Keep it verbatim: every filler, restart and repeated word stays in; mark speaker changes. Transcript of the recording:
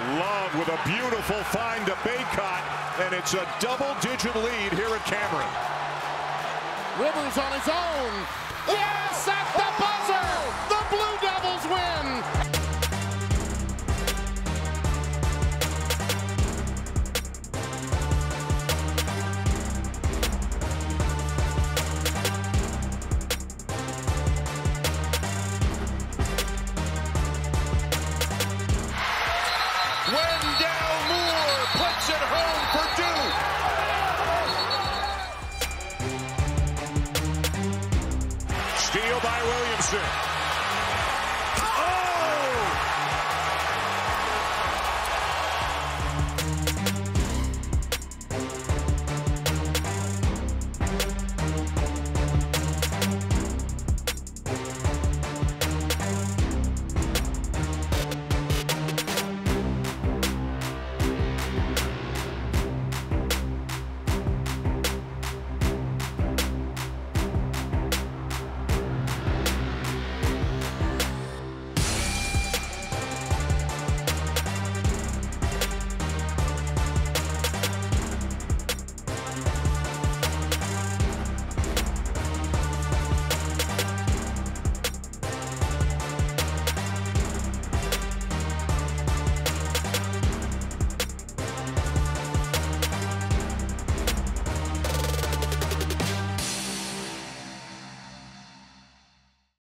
Speaker 1: Love with a beautiful find to Baycott, and it's a double-digit lead here at Cameron.
Speaker 2: Rivers on his own. Yes, at the